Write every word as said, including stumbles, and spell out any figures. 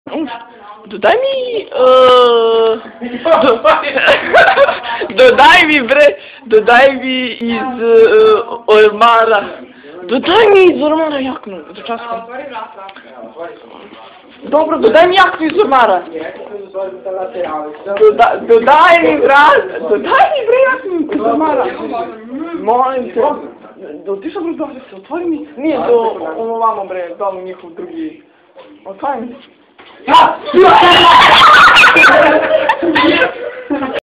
Dodaj mi... Uh, do, dodaj mi, bre, dodaj mi iz uh, ormara. Dodaj mi iz ormara jaknu, začasno. Dobro, dodaj mi jaknu iz ormara. Doda, dodaj mi, brat, dodaj mi, bre, jaknu iz ormara. Molim te. Otišao bre, dobro se, otvori mi. Nije do ovamo, bre, dal njihov drugi. Otvori mi. Ja!